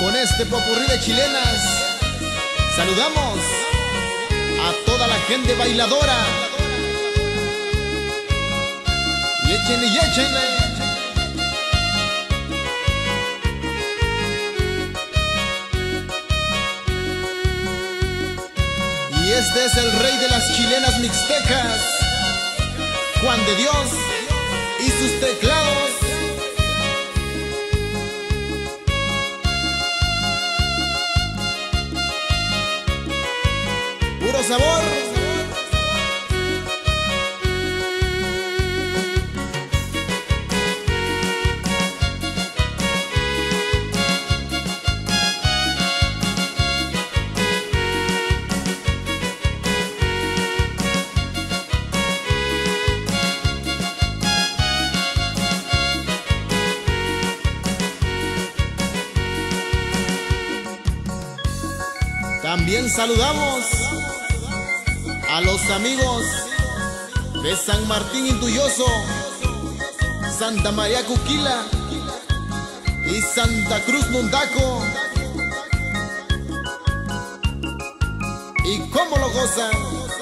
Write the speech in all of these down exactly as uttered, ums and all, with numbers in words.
con este popurrí de chilenas saludamos a toda la gente bailadora. Y échenle, y échenle. Y este es el rey de las chilenas mixtecas, Juan de Dios y sus teclados. Puro sabor. También saludamos a los amigos de San Martín Intulloso, Santa María Cuquila y Santa Cruz Mundaco. ¿Y cómo lo gozan?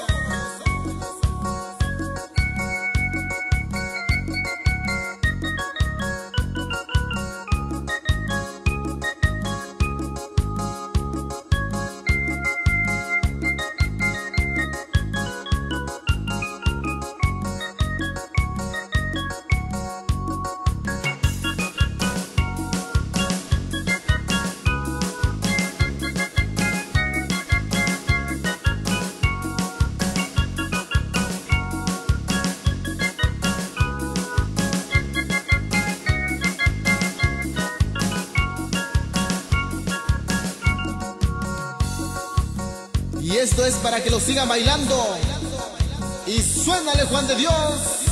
Y esto es para que lo sigan bailando. Y suénale, Juan de Dios.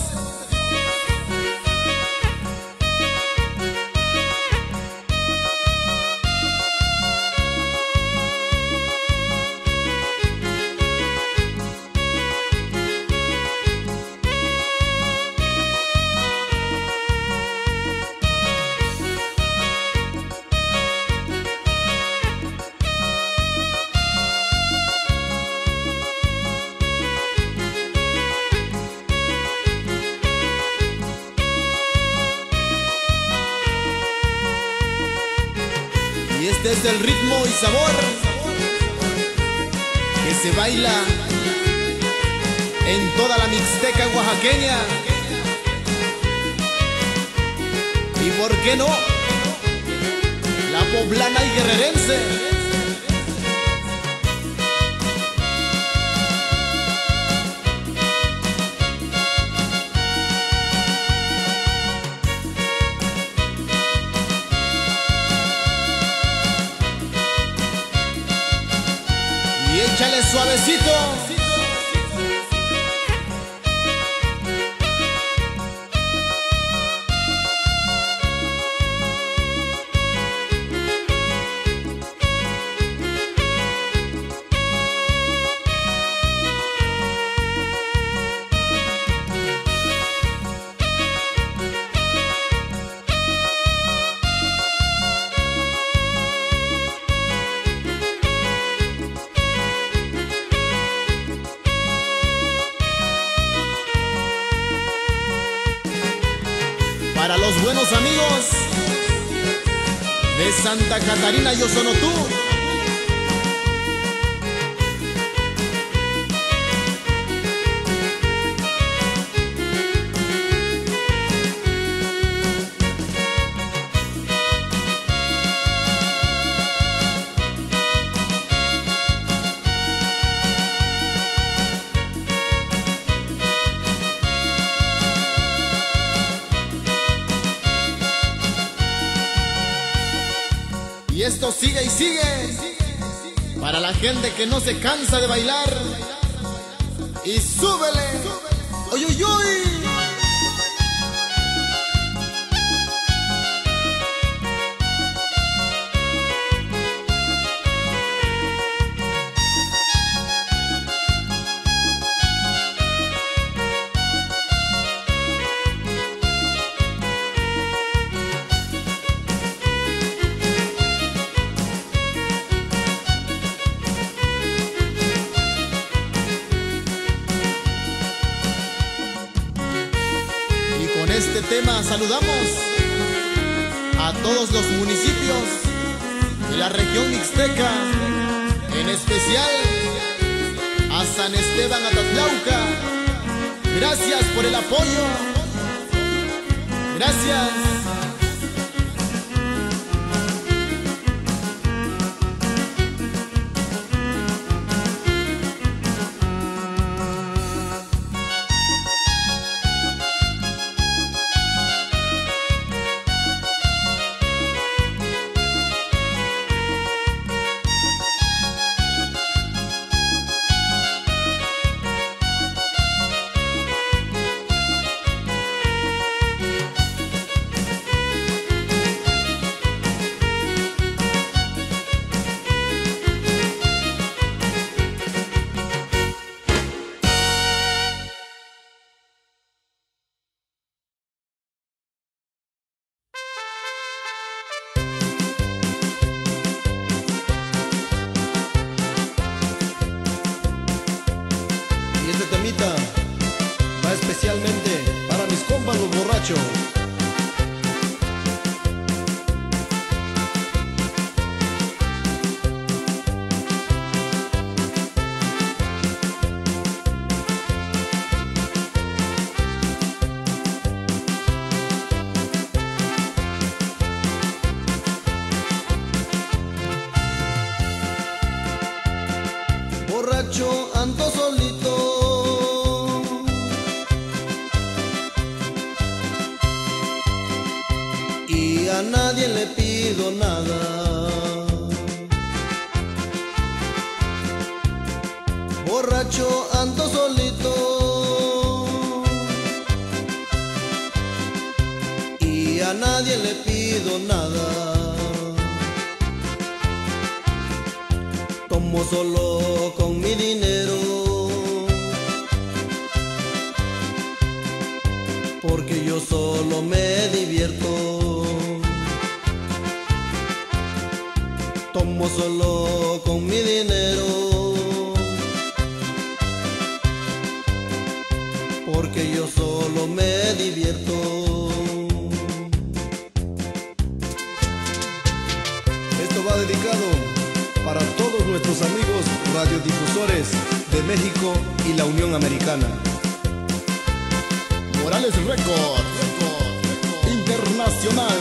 Y este es el ritmo y sabor que se baila en toda la mixteca oaxaqueña. ¿Y por qué no? La poblana y guerrerense. Y échale suavecito. Para los buenos amigos de Santa Catarina y Oxonotú. Y esto sigue y sigue para la gente que no se cansa de bailar. Y súbele. ¡Oy, oy, oy! tema saludamos a todos los municipios de la región mixteca, en especial a San Esteban Atatlauca. Gracias por el apoyo. Gracias. Este temita va especialmente para mis compas los borrachos. Borracho ando solito, y a nadie le pido nada. Borracho ando solito, y a nadie le pido nada. Tomo solo con mi dinero, porque yo solo me divierto. Tomo solo con mi dinero, porque yo solo me divierto. Esto va dedicado para todos nuestros amigos radiodifusores de México y la Unión Americana. Morales Records, Internacional.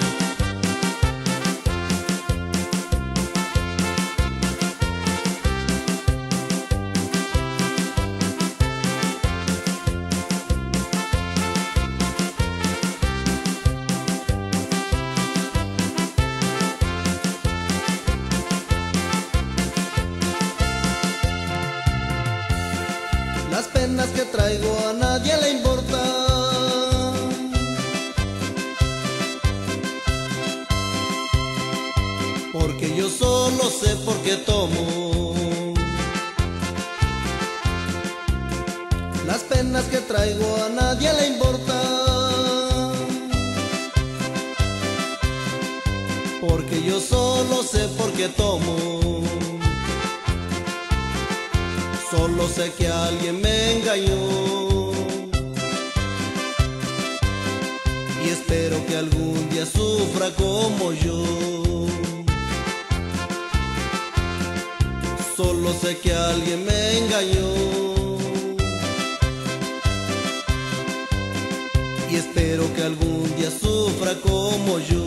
Las penas que traigo a nadie le importa, porque yo solo sé por qué tomo. Las penas que traigo a nadie le importa, porque yo solo sé por qué tomo. Solo sé que alguien me engañó, y espero que algún día sufra como yo. Solo sé que alguien me engañó, y espero que algún día sufra como yo.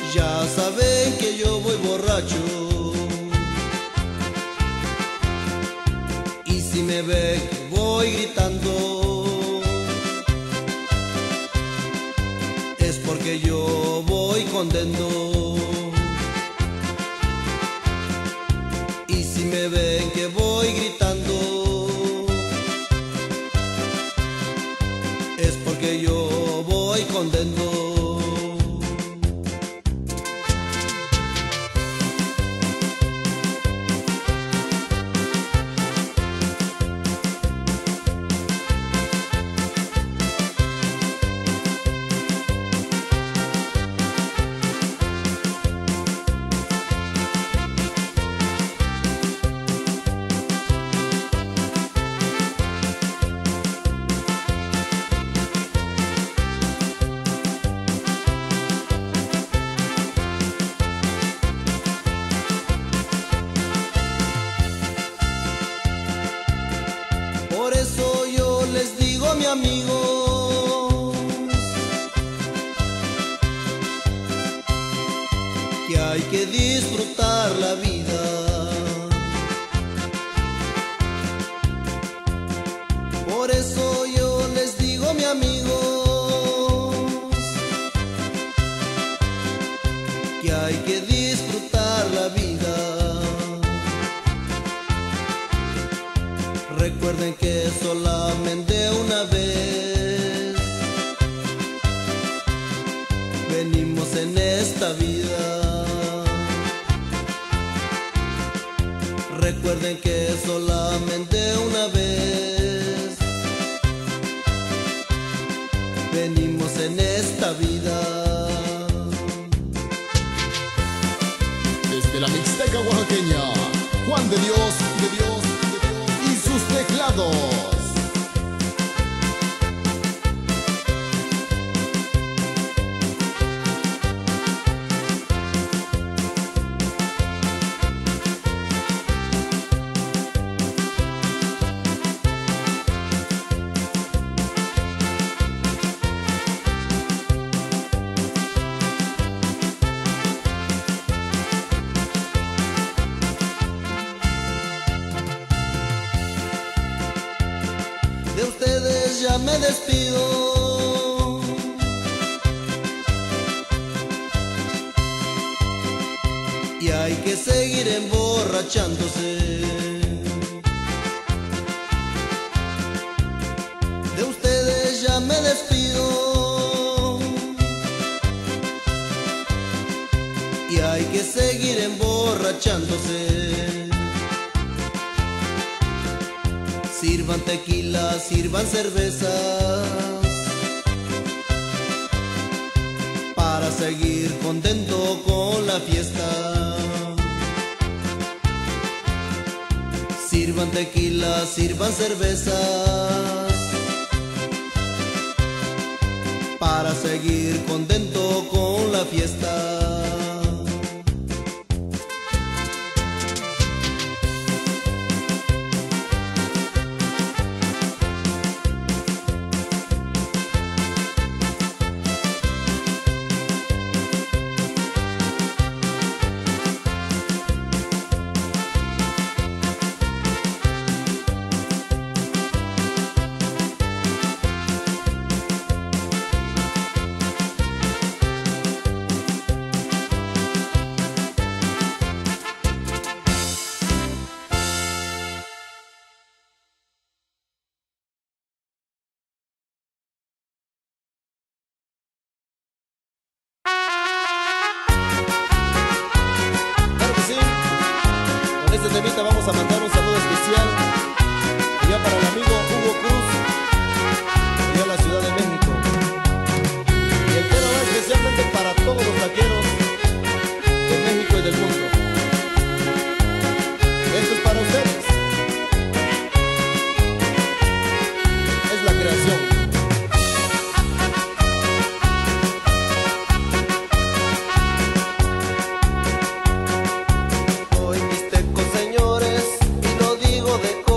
Ya saben que yo voy borracho, y si me ven que voy gritando, es porque yo voy contento. Y si me ven que voy gritando, es porque yo voy contento. Por eso yo les digo, mi amigos, que hay que disfrutar la vida. Por eso yo les digo, mi amigos, que hay que disfrutar la vida. Recuerden que solamente una vez venimos en esta vida. Recuerden que solamente una vez venimos en esta vida. Desde la Mixteca oaxaqueña, Juan de Dios, de Dios, y sus teclados. De ustedes ya me despido, y hay que seguir emborrachándose. De ustedes ya me despido, y hay que seguir emborrachándose. Sirvan tequila, sirvan cervezas, para seguir contento con la fiesta. Sirvan tequila, sirvan cervezas, para seguir contento con la fiesta. Temita vamos a mandar un saludo especial ya para el amigo Hugo Cruz y a la Ciudad de México, y el tema va especialmente para todos los taqueros de México y del mundo. Esto es para ustedes, es la creación. Hoy Mixteco, señores, y lo digo de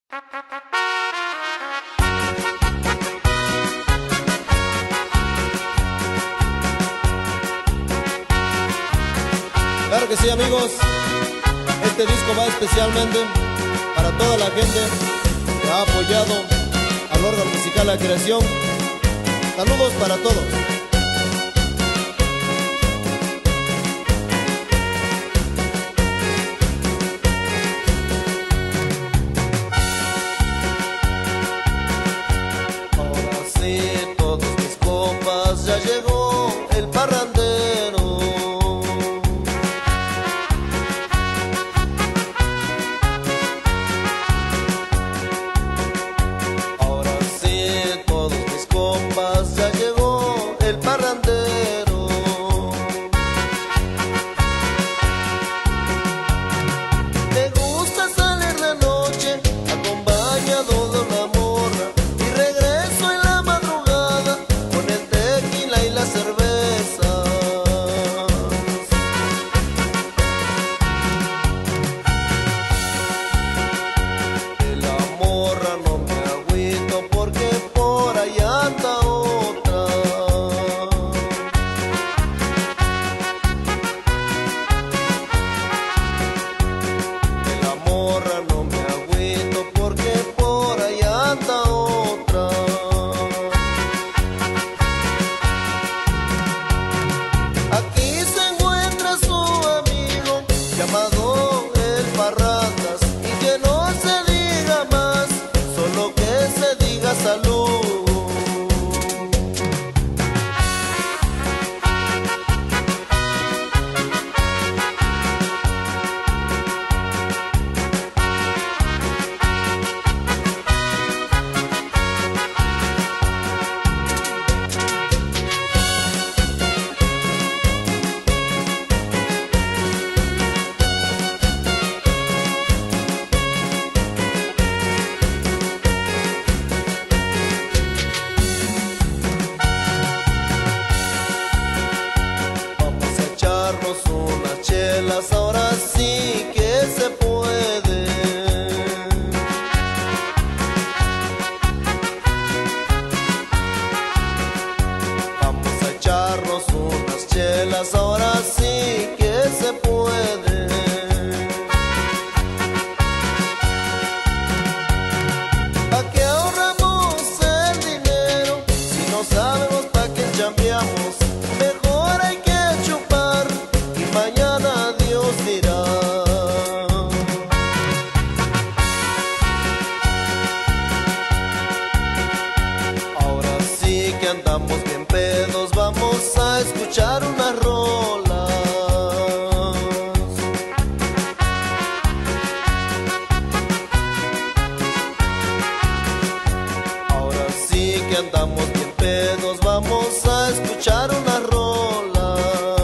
Claro que sí, amigos. Este disco va especialmente para toda la gente que ha apoyado al órgano musical La Creación. Saludos para todos. Ahora sí, todos mis compas, ya llegó el parrandero. Ahora sí, todos mis compas, ya llegó el parrandero. Me gusta salir de noche acompañado de una morra y regreso en la madrugada con el tequila y las cervezas. De la morra no me agüito porque por ahí anda otra. De la morra no me agüito porque por ahí anda otra. Aquí se encuentra su amigo llamado el Parrandas y que no se diga más, solo que se diga salud. Vamos a echarnos unas chelas, ahora sí que se puede. Vamos a echarnos unas chelas, ahora sí que se puede. ¿Pa' qué ahorramos el dinero si no sabemos pa' qué chambeamos? Mejor hay que chupar y mañana Dios dirá. Ahora sí que andamos bien pedos, vamos a escuchar unas rolas. Ahora sí que andamos bien pedos, vamos a escuchar unas rolas.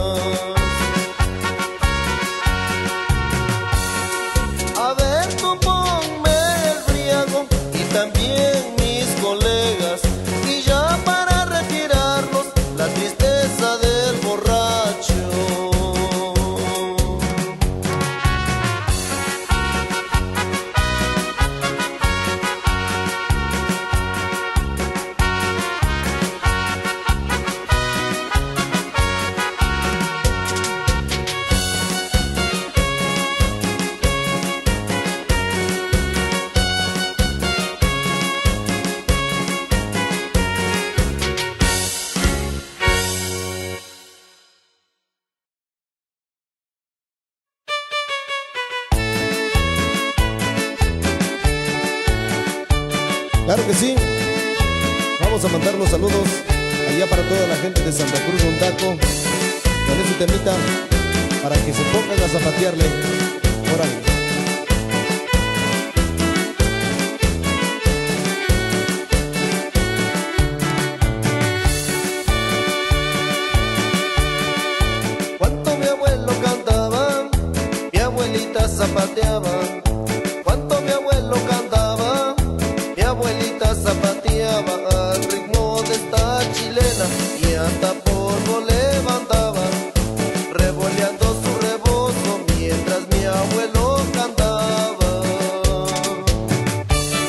A ver, tú ponme el briago y también mis colegas, y ya para retirarnos la tristeza del borracho. Claro que sí. Vamos a mandar los saludos allá para toda la gente de Santa Cruz Montaco. Con ese temita para que se pongan a zapatearle. Órale. Cuánto mi abuelo cantaba, mi abuelita zapateaba. Cuánto mi abuelo cantaba, mi abuelita zapateaba al ritmo de esta chilena y hasta polvo levantaba, revoleando su rebozo mientras mi abuelo cantaba.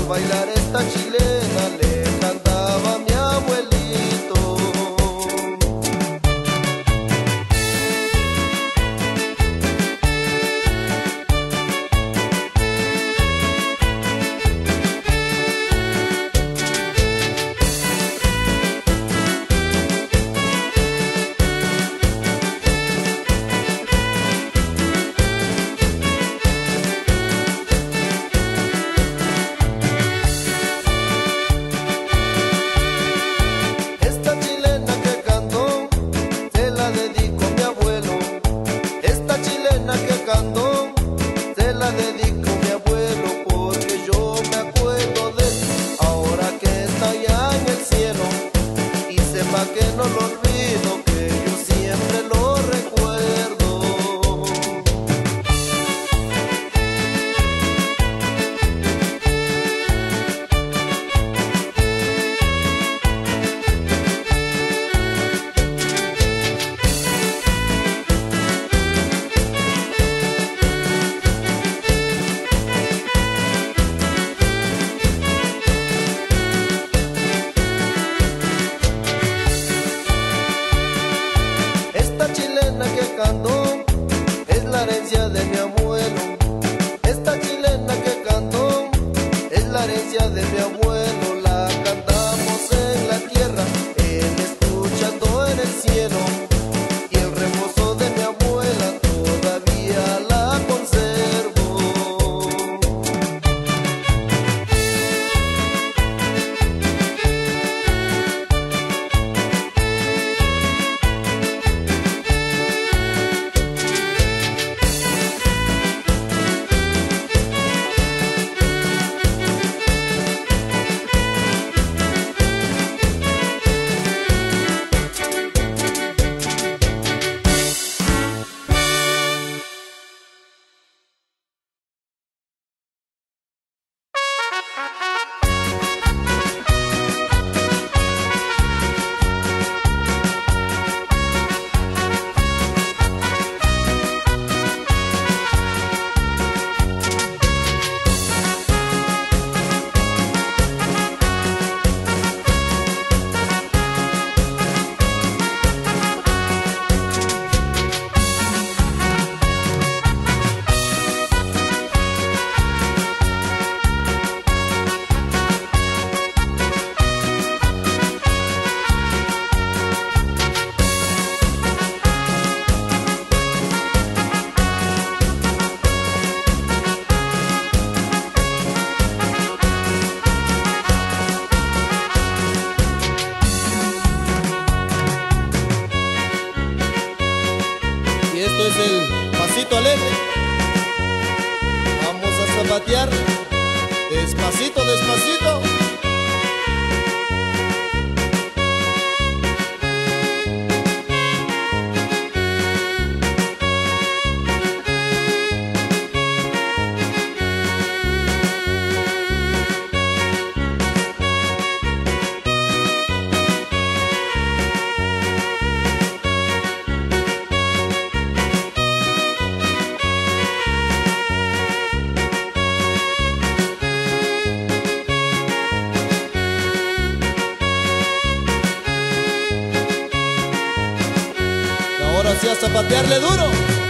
al bailar esta chilena le cantaba a mi abuelito. Que no lo olvido, que yo siempre lo recuerdo. Que cantó es la herencia de mi abuelo. Esta chilena que cantó es la herencia de mi abuelo. La cantamos en la tierra, él escuchando en el cielo. Y el reposo de mi abuela todavía la conservo. Esto es el pasito alegre. Vamos a zapatear despacito, despacito. Ahora sí a zapatearle duro.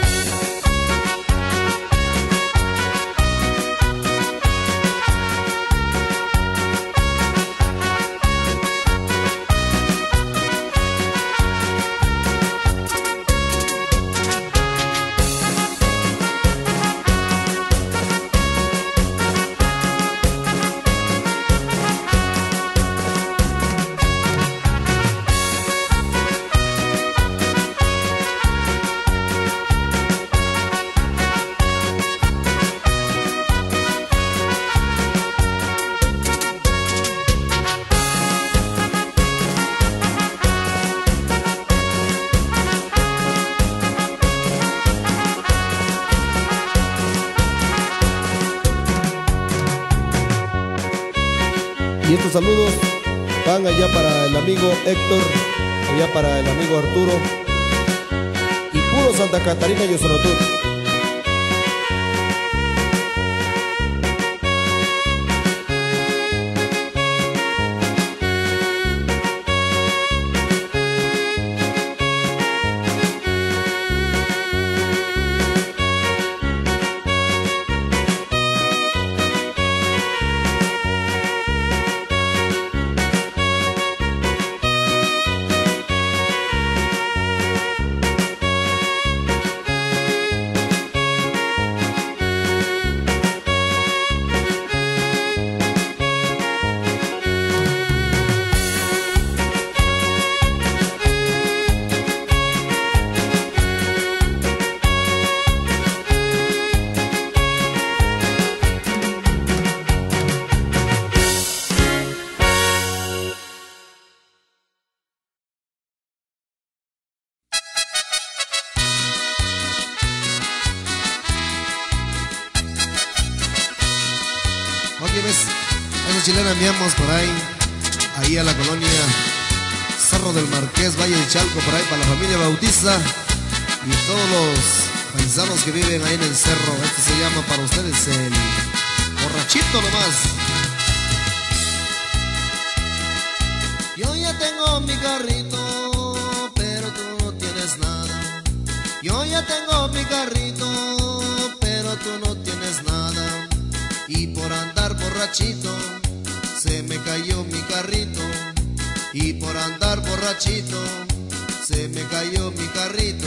Y estos saludos van allá para el amigo Héctor, allá para el amigo Arturo y puro Santa Catarina y Ozonotur. Oye, ves, esa chilena enviamos por ahí, ahí a la colonia Cerro del Marqués, Valle de Chalco, por ahí para la familia Bautista y todos los paisanos que viven ahí en el cerro. Este se llama para ustedes el borrachito nomás. Yo ya tengo mi carrito, pero tú no tienes nada. Yo ya tengo mi carrito, pero tú no tienes nada. Y por andar borrachito, se me cayó mi carrito. Y por andar borrachito, se me cayó mi carrito.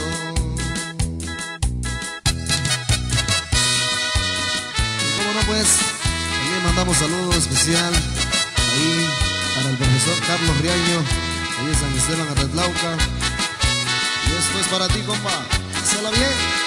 Y cómo no, pues, también mandamos saludos especial ahí para el profesor Carlos Riaño, ahí en San Esteban, Arretlauca. Y esto es para ti, compa. Pásala bien.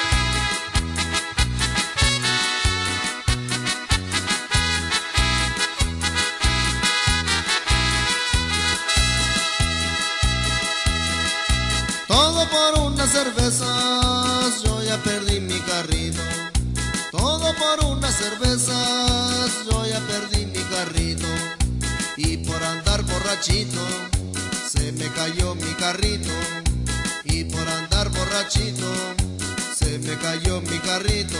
Todo por unas cervezas, yo ya perdí mi carrito. Todo por unas cervezas, yo ya perdí mi carrito. Y por andar borrachito, se me cayó mi carrito. Y por andar borrachito, se me cayó mi carrito.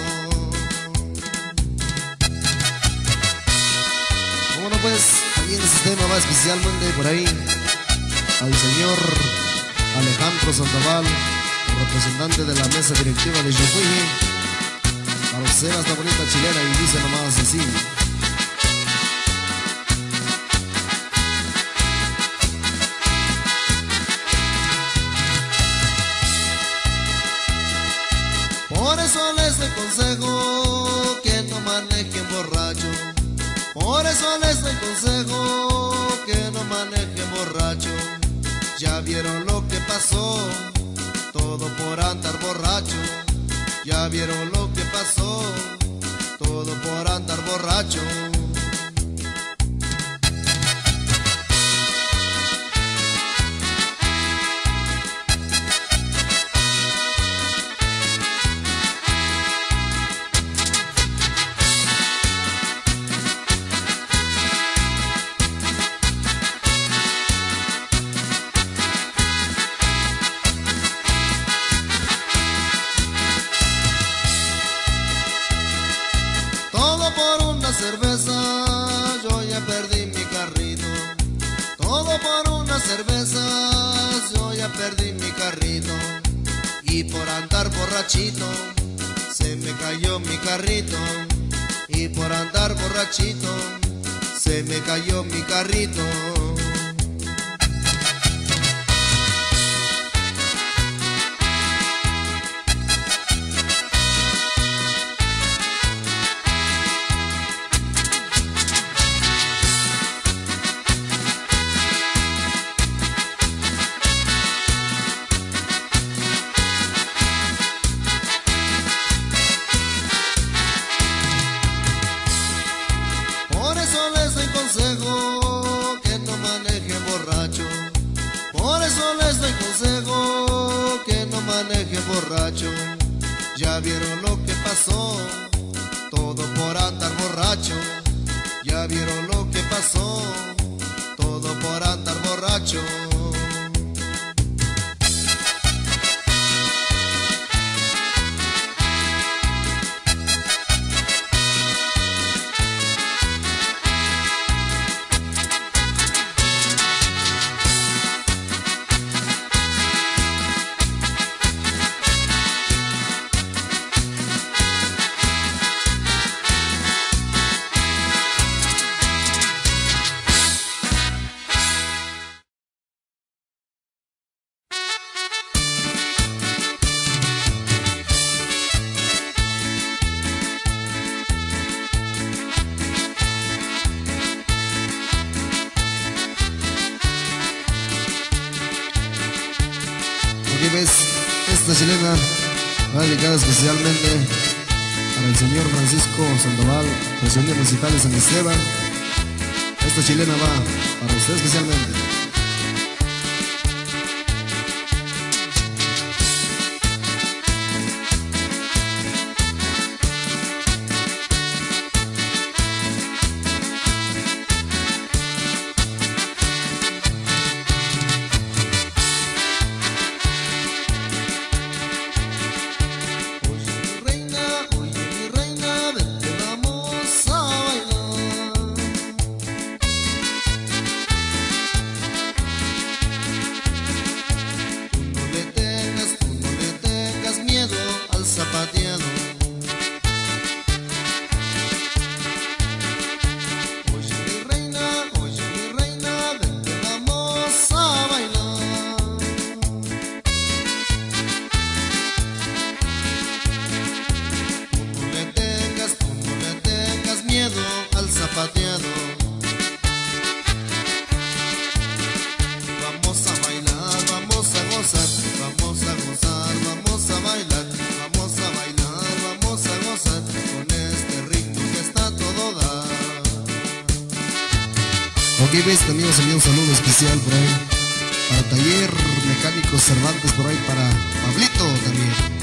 Bueno, pues, también el sistema va especialmente por ahí al señor Alejandro Sandoval, representante de la mesa directiva de Yucuy, para usted esta bonita chilena y dice nomás así. Por eso les doy consejo que no manejen borracho. Por eso les doy consejo que no manejen borracho. Ya vieron lo que pasó, todo por andar borracho. Ya vieron lo que pasó, todo por andar borracho. Cerveza, yo ya perdí mi carrito. Todo por una cerveza, yo ya perdí mi carrito. Y por andar borrachito, se me cayó mi carrito. Y por andar borrachito, se me cayó mi carrito. Que no manejen borracho. Por eso les doy consejo que no manejen borracho. Ya vieron lo que pasó, todo por andar borracho. Ya vieron lo que pasó, todo por andar borracho. Ves, esta chilena va dedicada especialmente para el señor Francisco Sandoval, presidente municipal de San Esteban. Esta chilena va para usted especialmente. zapateado. Vamos a bailar, vamos a gozar, vamos a gozar, vamos a bailar, vamos a bailar, vamos a gozar con este ritmo que está todo dar. Ok, ves, amigos, envío un saludo especial por ahí para Taller Mecánicos Cervantes, por ahí para Pablito también.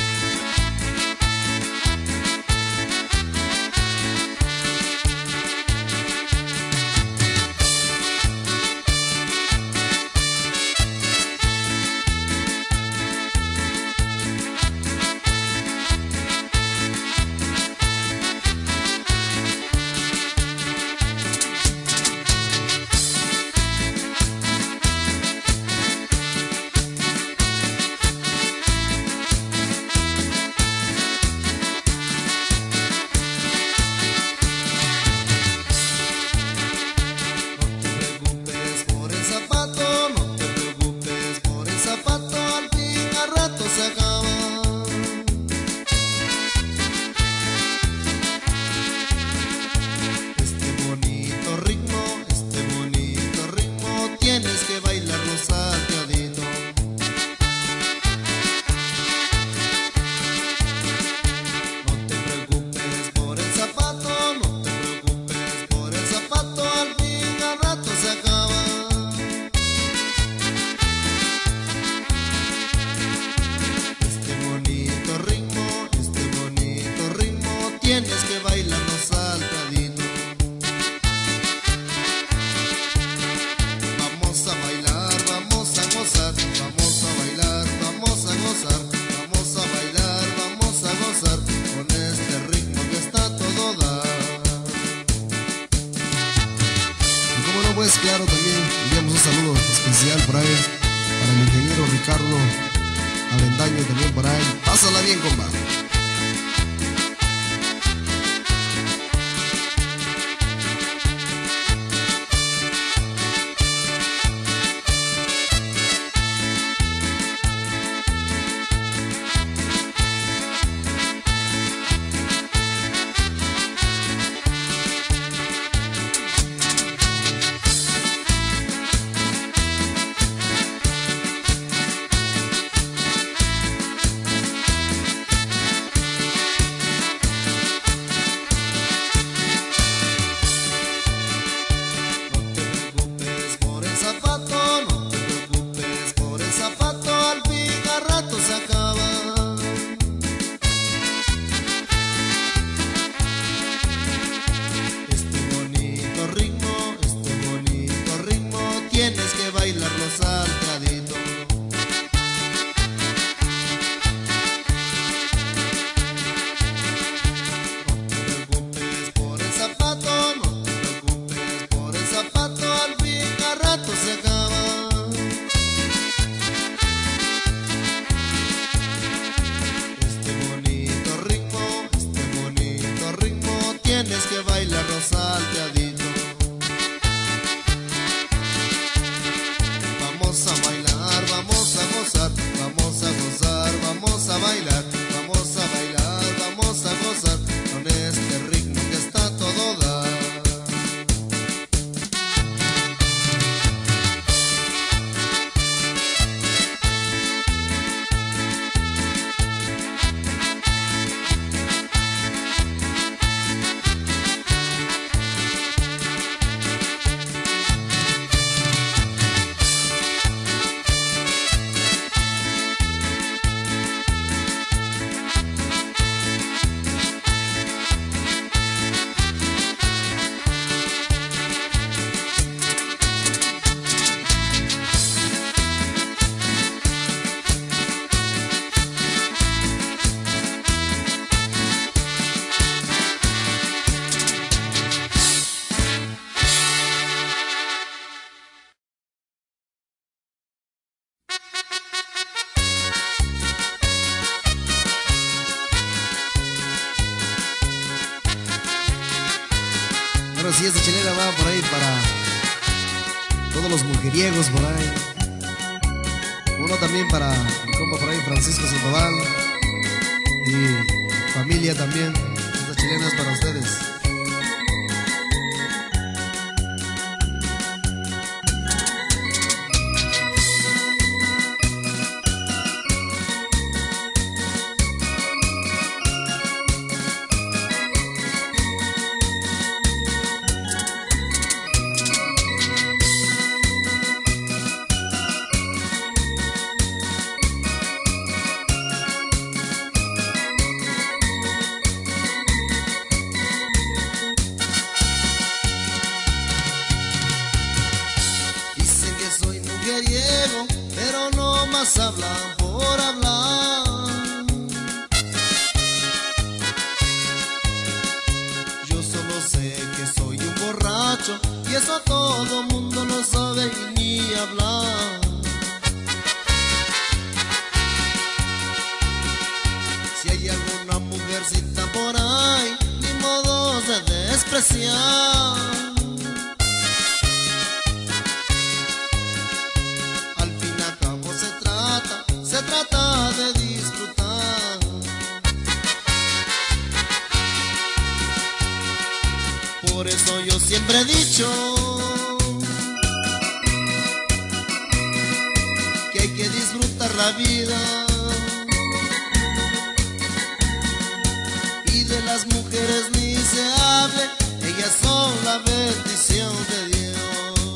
Tienes que bailarlo saltadito. Vamos a bailar, vamos a gozar, vamos a bailar, vamos a gozar, vamos a bailar, vamos a gozar con este ritmo que está todo dar. Y como no, pues claro, también enviamos un saludo especial por ahí para el ingeniero Ricardo Avendaño también por ahí. Pásala bien, compa. Tienes que bailarlo saltadito. No te preocupes por el zapato, no te preocupes por el zapato, al fin a rato se acaba. Este bonito ritmo, este bonito ritmo, tienes que bailarlo saltadito. Vamos a bailar, vamos a gozar, vamos a gozar, vamos a bailar, vamos a bailar, vamos a gozar con este ritmo que está todo dar. Ahora sí, esta chilena va por ahí para todos los mujeriegos por ahí. Uno también para mi compa por ahí, Francisco Sandoval. Y familia también. Esta chilena es para ustedes. nomás hablan por hablar. Yo solo sé que soy un borracho y eso todo mundo lo sabe y ni hablar. Si hay alguna mujercita por ahí, ni modo de despreciar. Al fin y al cabo se trata, se trata de disfrutar. Por eso yo siempre he dicho que hay que disfrutar la vida. Y de las mujeres ni se hable, ellas son la bendición de Dios.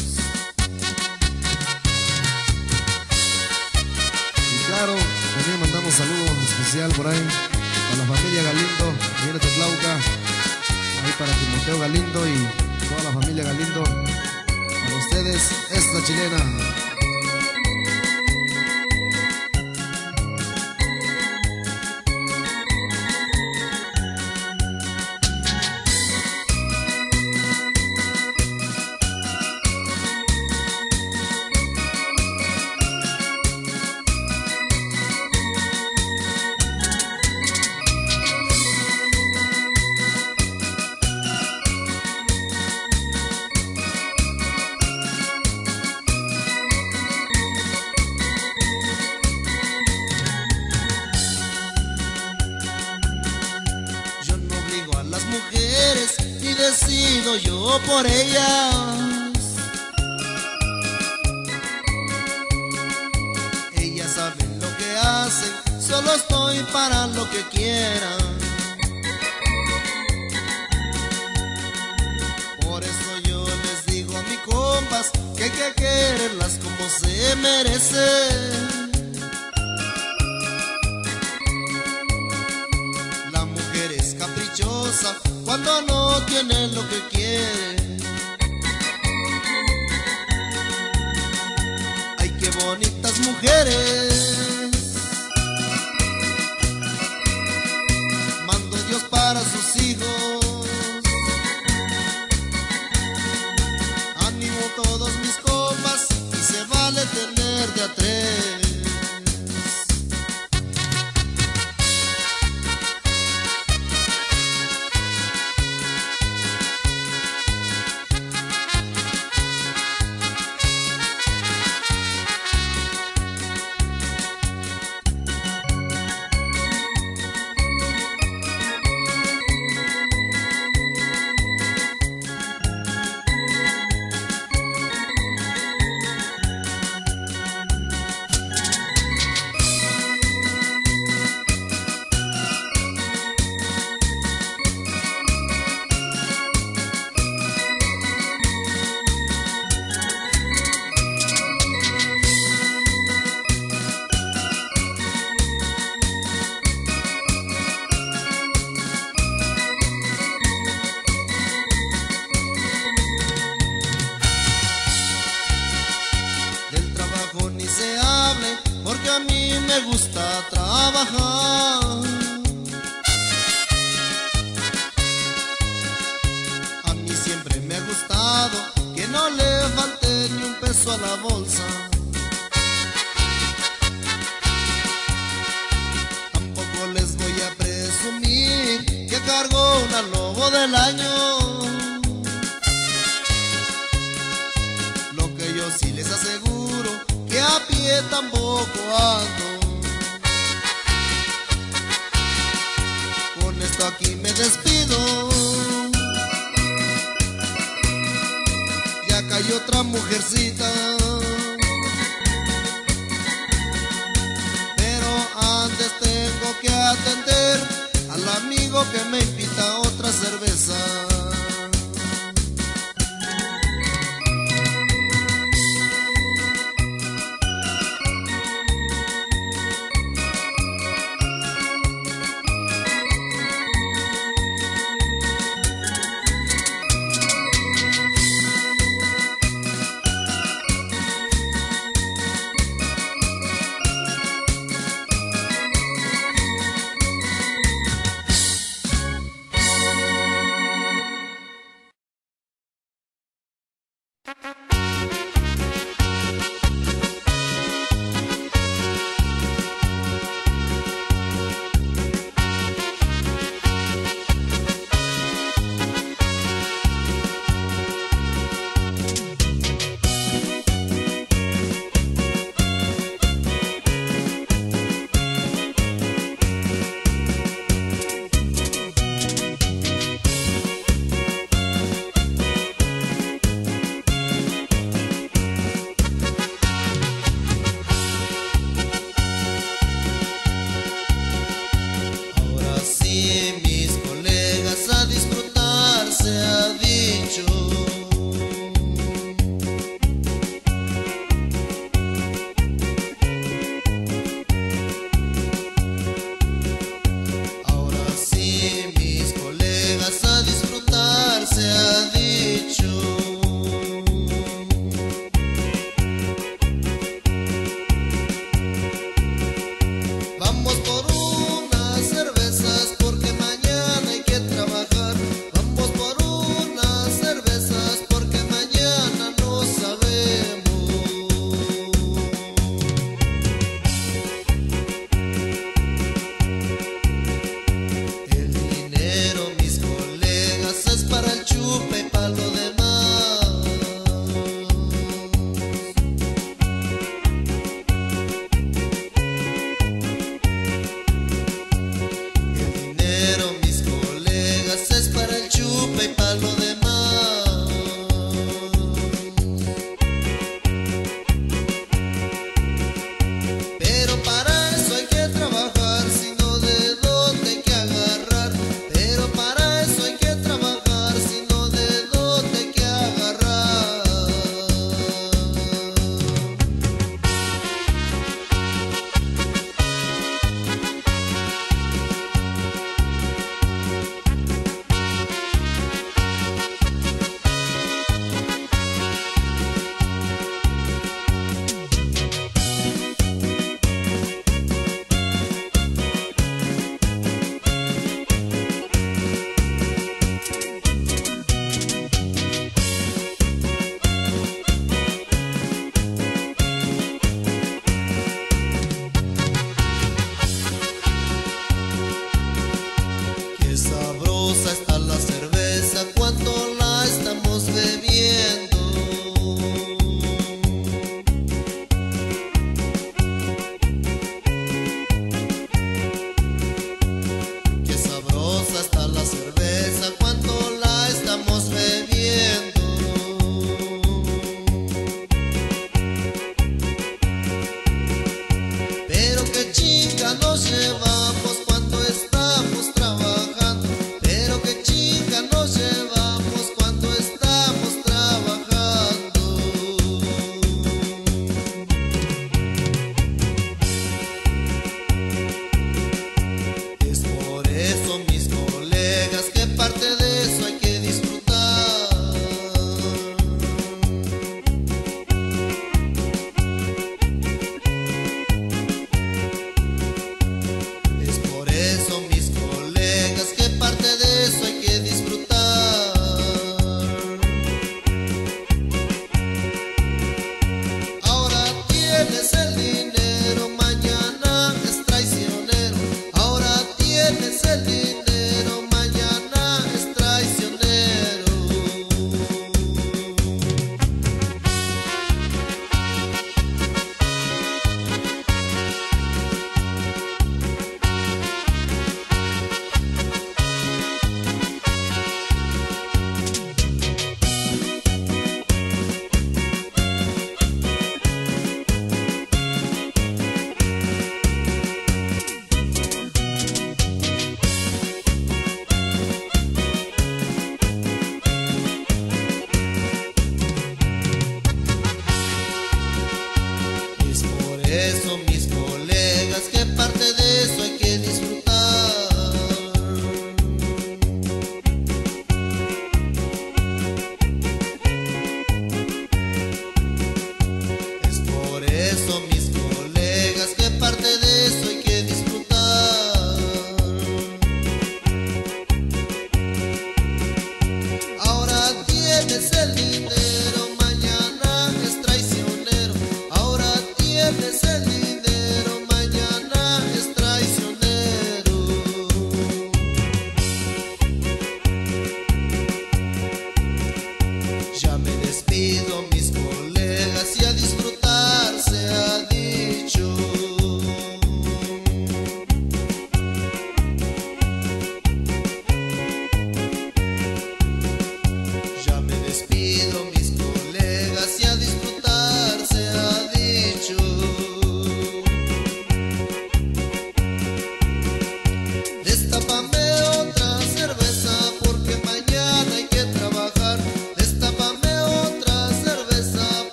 Y claro, también mandamos saludos especial por ahí a la familia Galindo, viene Tetlauca, ahí para Timoteo Galindo y toda la familia Galindo. Para ustedes, esta chilena. Y decido yo por ellas. Ellas saben lo que hacen, solo estoy para lo que quieran. Por eso yo les digo a mis compas que hay que quererlas como se merecen. La mujer es caprichosa cuando no tiene lo que quiere. Ay, qué bonitas mujeres mandó Dios para sus hijos. Ánimo todos mis compas, y se vale tener de a tres. Porque a mí me gusta trabajar. A mí siempre me ha gustado que no le falte ni un peso a la bolsa. Tampoco les voy a presumir que cargo una Lobo del año. Lo que yo sí les aseguro, que a pie tampoco ando. Con esto aquí me despido. Ya cayó otra mujercita, pero antes tengo que atender al amigo que me invita a otra cerveza.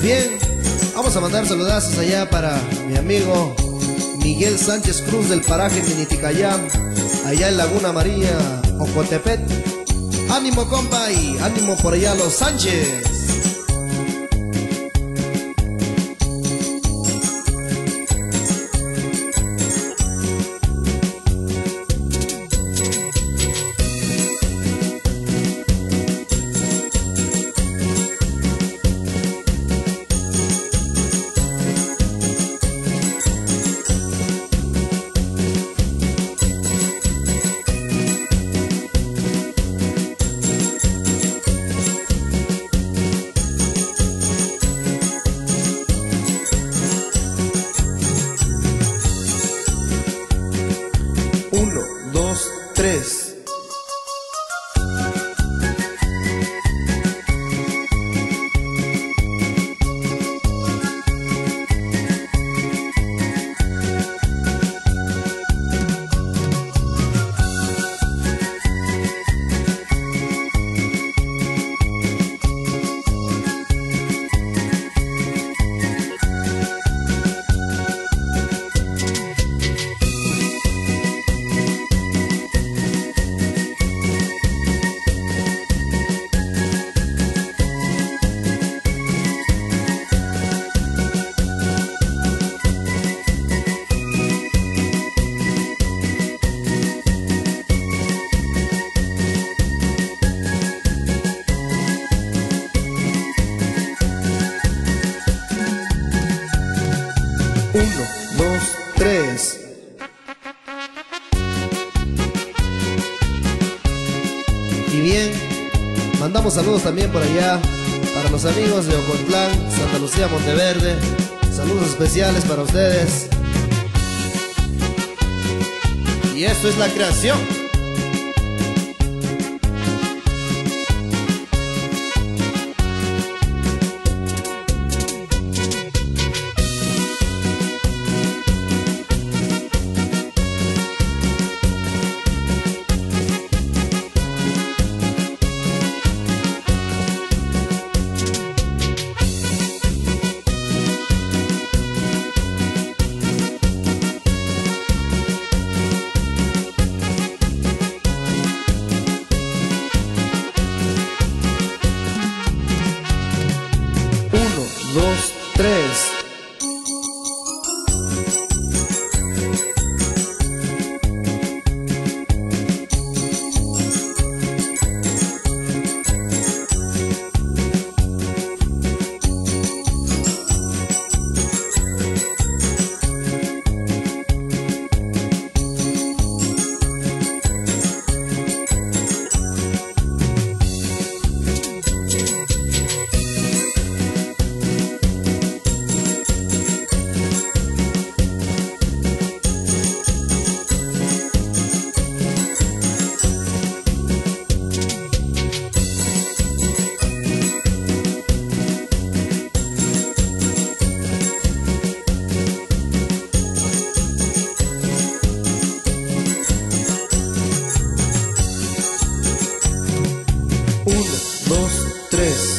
Bien, vamos a mandar saludazos allá para mi amigo Miguel Sánchez Cruz del paraje Miniticayá, allá en Laguna María, Ocotepet. Ánimo, compa, y ánimo por allá los Sánchez. Uno, dos, tres. Uno, dos, tres. Y bien, mandamos saludos también por allá para los amigos de Ocotlán, Santa Lucía, Monteverde. Saludos especiales para ustedes. Y esto es la creación. Dos, tres. Uno, dos, tres.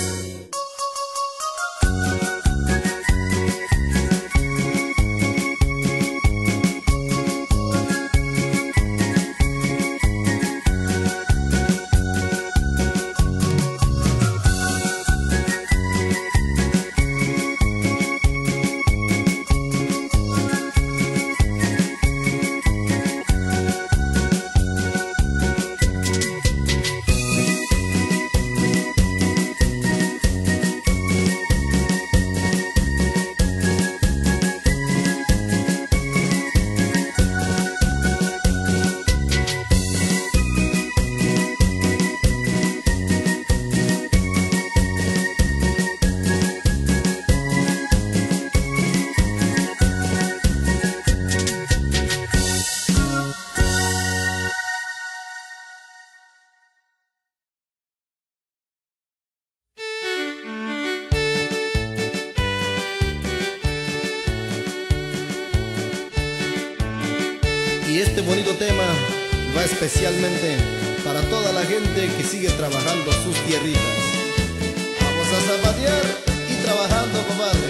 Y este bonito tema va especialmente para toda la gente que sigue trabajando sus tierritas. Vamos a zapatear y trabajando, compadre.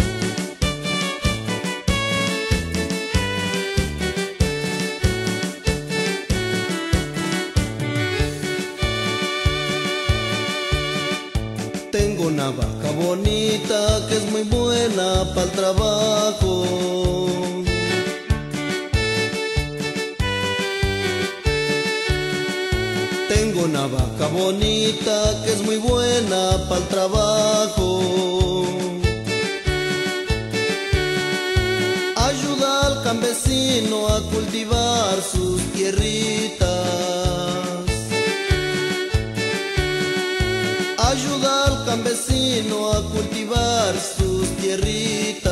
Tengo una vaca bonita que es muy buena para el trabajo. Tengo una vaca bonita que es muy buena para el trabajo. Ayuda al campesino a cultivar sus tierritas. Ayuda al campesino a cultivar sus tierritas.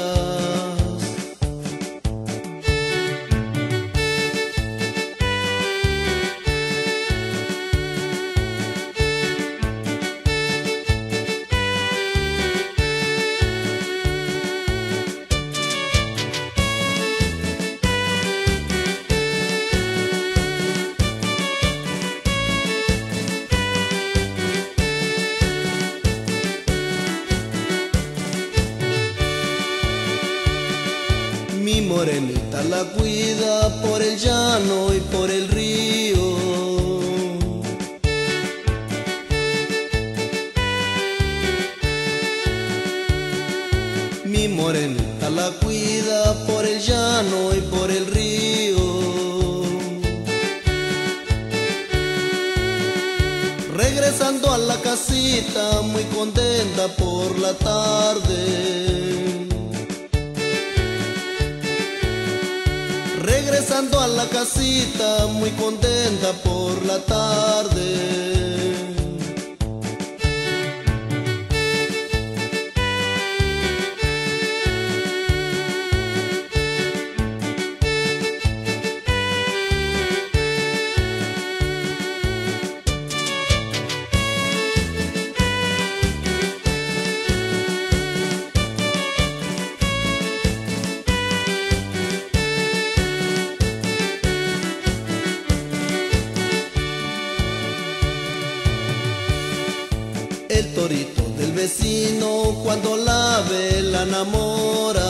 Mi morenita la cuida por el llano y por el río. Mi morenita la cuida por el llano y por el río. Regresando a la casita muy contenta por la tarde. Regresando a la casita muy contenta por la tarde. El torito del vecino cuando la ve la enamora.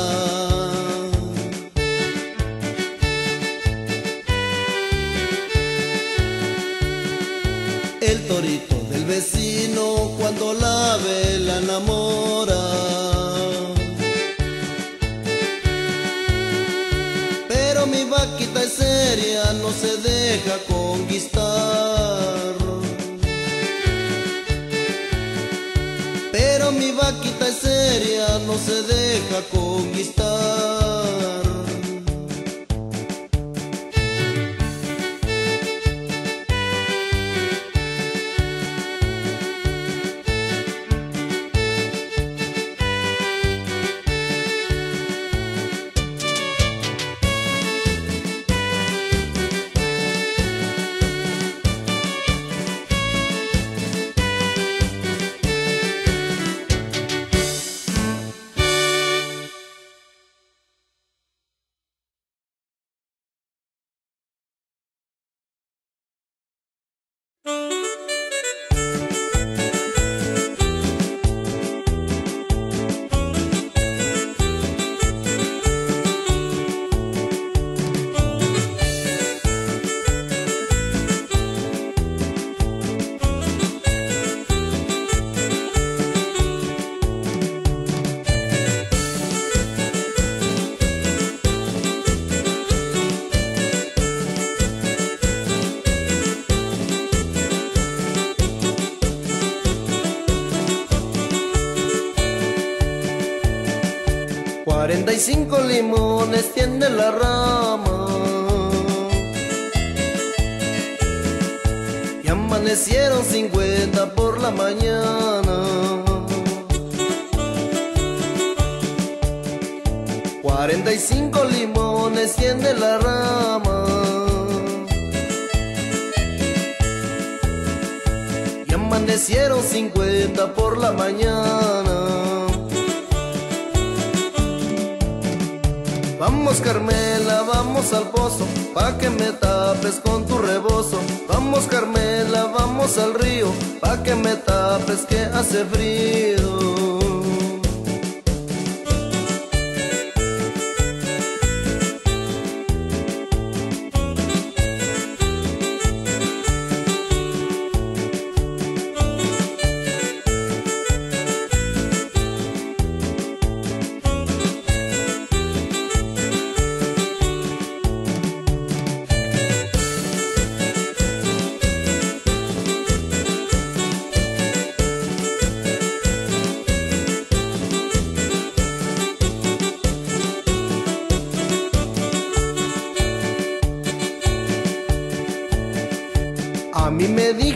El torito del vecino cuando la ve la enamora. Pero mi vaquita es seria, no se deja conquistar. Pero mi vaquita es seria, no se deja conquistar. Cuarenta y cinco limones tiene la rama y amanecieron cincuenta por la mañana. Cuarenta y cinco limones tiene la rama y amanecieron cincuenta por la mañana. Vamos Carmela, vamos al pozo, pa' que me tapes con tu rebozo. Vamos Carmela, vamos al río, pa' que me tapes que hace frío.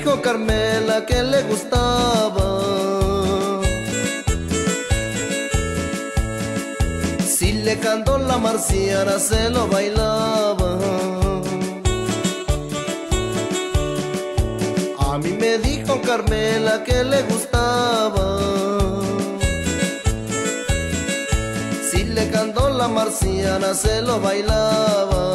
dijo Carmela que le gustaba. Si le cantó la marciana se lo bailaba. A mí me dijo Carmela que le gustaba. Si le cantó la marciana se lo bailaba.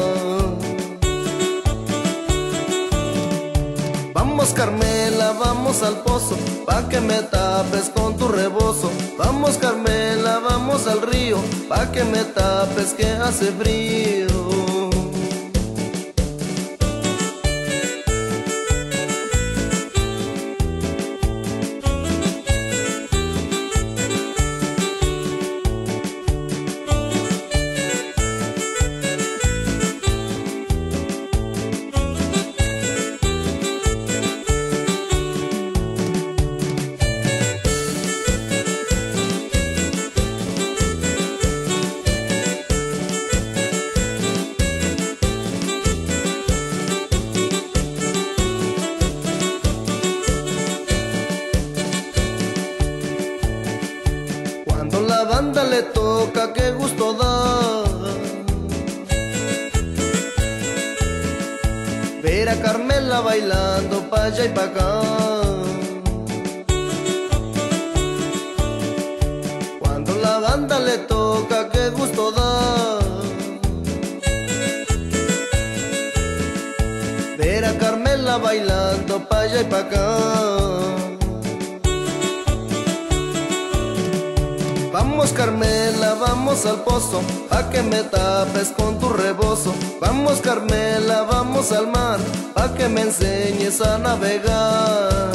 Vamos Carmela, vamos al pozo, pa' que me tapes con tu rebozo. Vamos Carmela, vamos al río, pa' que me tapes que hace frío. Cuando la banda le toca, qué gusto da ver a Carmela bailando pa' allá y pa' acá. Cuando la banda le toca, qué gusto da ver a Carmela bailando pa' allá y pa' acá. Vamos Carmela, vamos al pozo, pa' que me tapes con tu rebozo. Vamos Carmela, vamos al mar, pa' que me enseñes a navegar.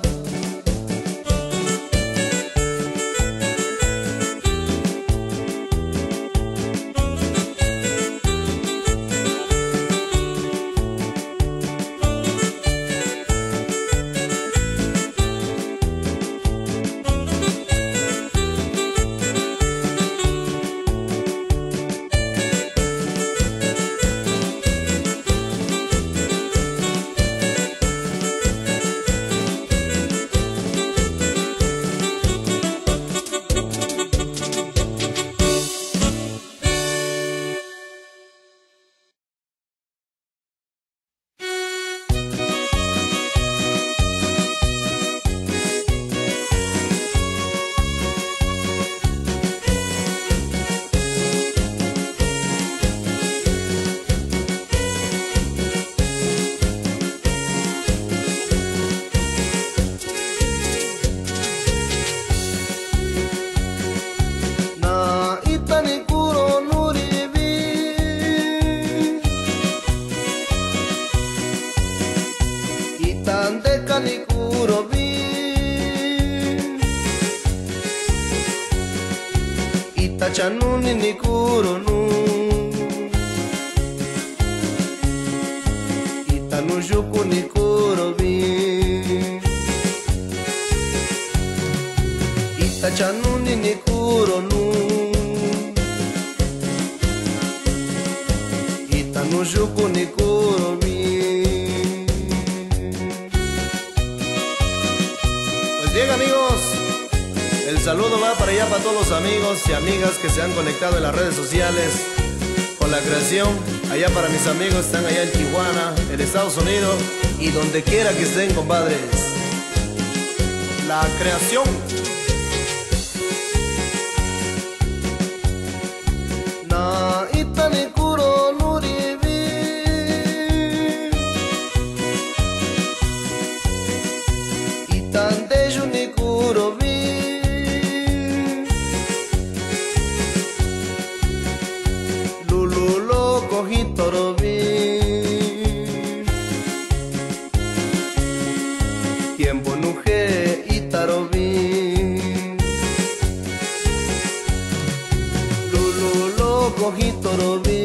Nikuro bi Itachanuni nikuro nu Itanujuku nikuro bi Itachanuni nikuro nu Itanujuku nikuro bi. Bien amigos, el saludo va para allá para todos los amigos y amigas que se han conectado en las redes sociales con la creación. Allá para mis amigos están allá en Tijuana, en Estados Unidos y donde quiera que estén, compadres. La creación. Na itanikuro nuribi Itande nikuro bi Lululo kohitoro bi Tiempo nuje itaro bi Lululo kohitoro bi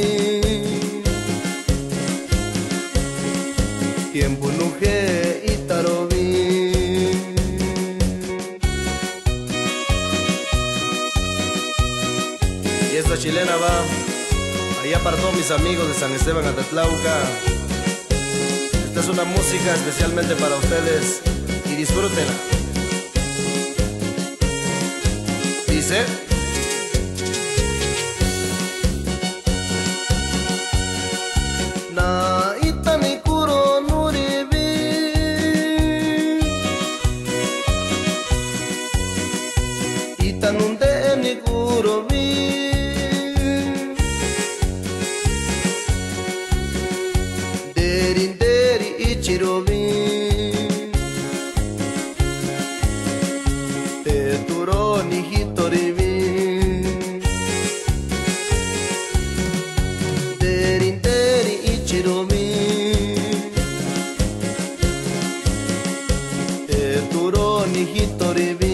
Tiempo nuje itaro bi. Esta chilena va allá para todos mis amigos de San Esteban Atatlauca. Esta es es una música especialmente para ustedes y disfrútenla. Dice: Na itani kuro nuribi itanunde ni kuro bi deri deri ichirobi te turo ni hitoribi deri deri ichirobi te turo ni hitoribi.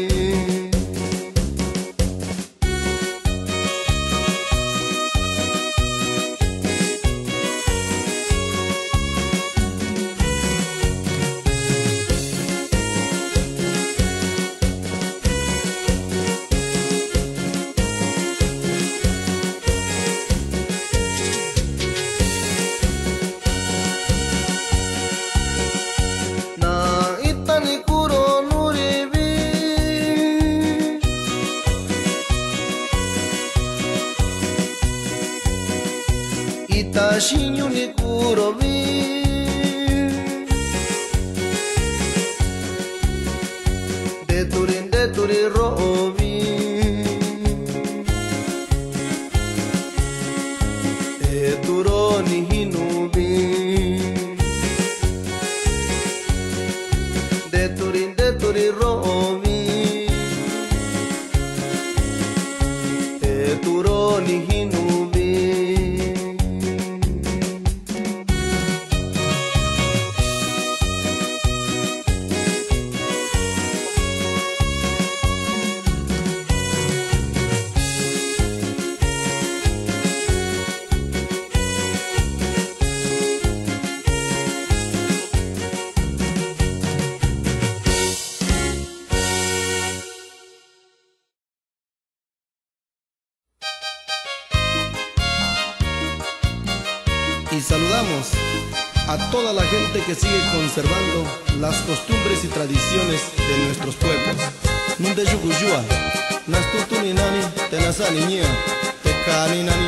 Itashinyu ni kurobi deturin deturi robi deturo ni hinubi deturin deturi robi deturo ni hinubi. Y saludamos a toda la gente que sigue conservando las costumbres y tradiciones de nuestros pueblos. Nunde yukuyua, nastutu ni nani, tenasa niña, tekani nani.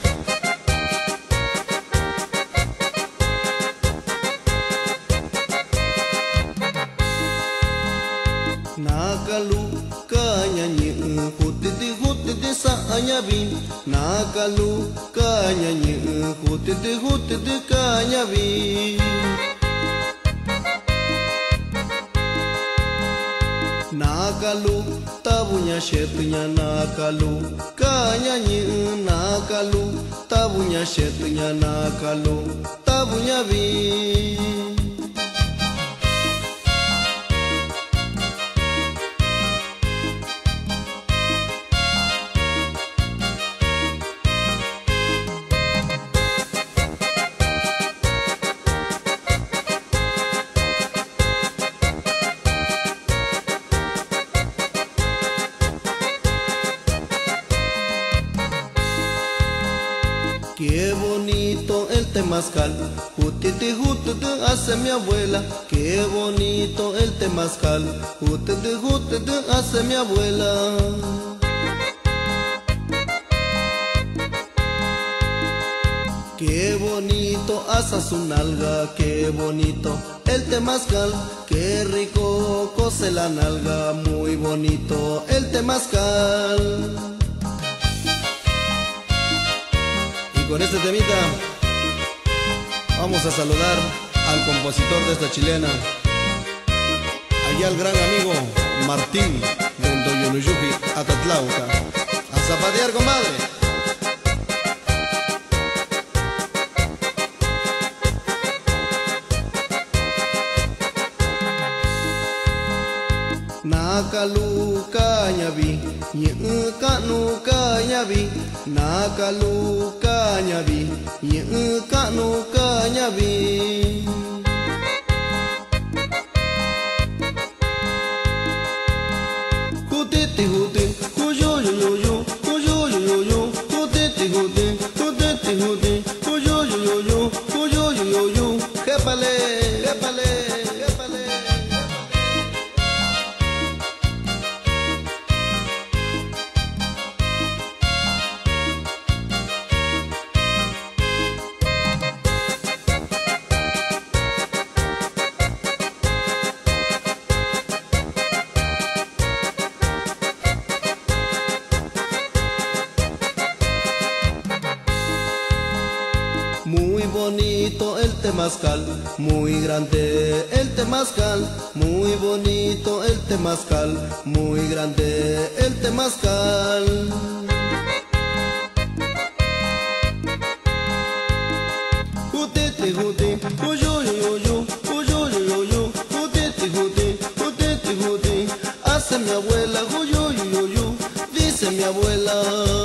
Nakalu kanyanyi hutiti hutiti saanyabi nakalu kanyanyi hutiti hutiti kanyabi nakalu tabunya shetunya nakalu kanyanyi nakalu tabunya shetunya nakalu tabunya bi. Qué bonito el temazcal, jutiti jutiti hace mi abuela. Qué bonito el temazcal, jutiti jutiti hace mi abuela. Qué bonito asa su nalga, qué bonito el temazcal. Qué rico cose la nalga, muy bonito el temazcal. Con este temita vamos a saludar al compositor de esta chilena, allá al gran amigo Martín de Ndoyonuyuji, Atatlauca. A zapatear, comadre. Nakalu kanyabi, nye kanu kanyabi, nakalu kanyabi, nye kanu kanyabi. Hutiti huti, huyo yo yo yo, huyo yo yo yo, hutiti huti, hutiti huti, huyo yo yo yo, huyo yo yo yo, jépale. temazcal, muy grande el temazcal, muy bonito el temazcal, muy grande el temazcal. Jutiti, juti, uyuyuyuyu, uyuyuyuyu, jutiti, juti, jutiti, juti, hace mi abuela, uyuyuyuyu, dice mi abuela.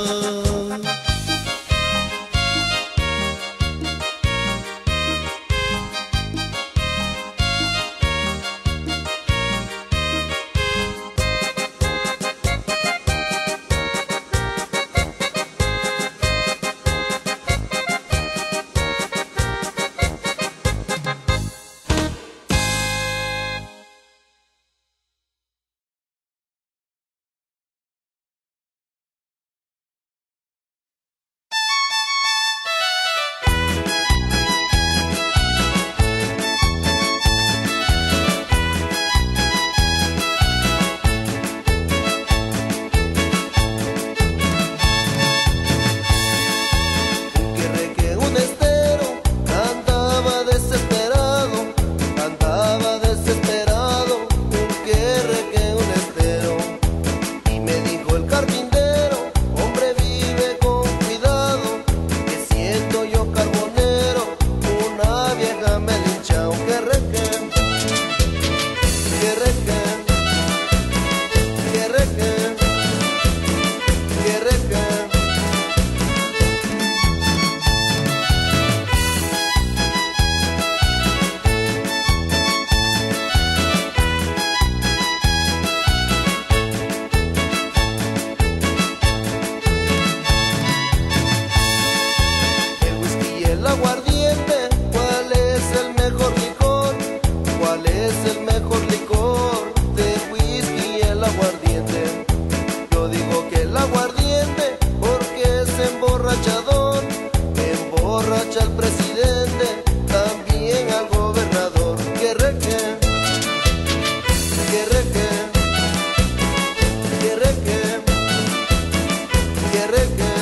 Emborracha al presidente, también al gobernador. Que reque, que reque, que reque, que reque.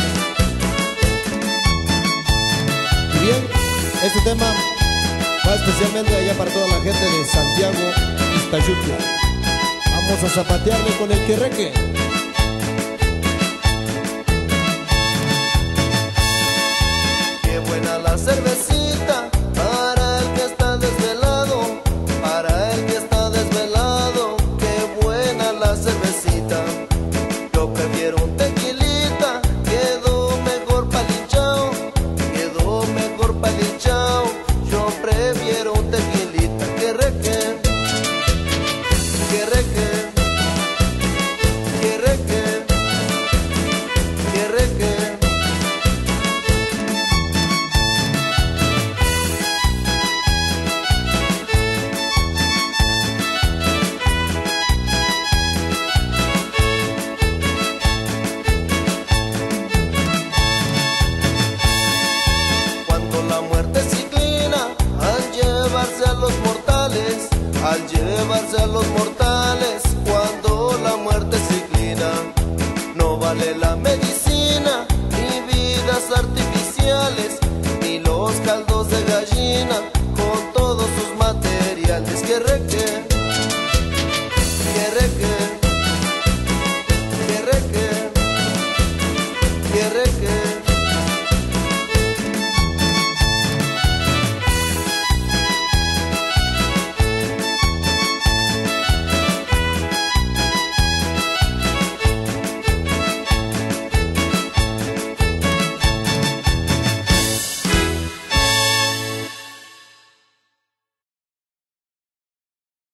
Y bien, este tema va especialmente allá para toda la gente de Santiago, Ixtayutla. Vamos a zapatearle con el querreque. Qué buena la cervecita.